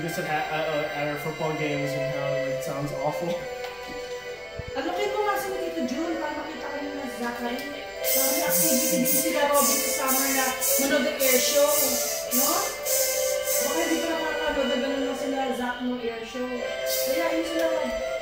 this at our football games and how it sounds awful. Ano kayo ko nga sa Tito June para makita kami na Zachary? May activity din sila Robin sa summer na manood ng air show, no? Baka hindi ko nakakanood na gano'n lang sila Zach ng air show. Kaya yun sila